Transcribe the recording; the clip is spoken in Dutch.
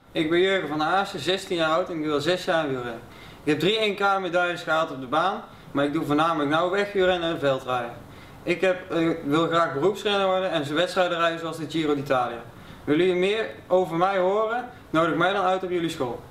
Ik ben Jurgen van Aassen, 16 jaar oud en ik doe al 6 jaar wielrennen. Ik heb 3 1K medailles gehaald op de baan, maar ik doe voornamelijk nou wegwielrennen en veldrijden. Ik wil graag beroepsrenner worden en wedstrijden rijden zoals de Giro d'Italia. Willen jullie meer over mij horen? Nodig mij dan uit op jullie school.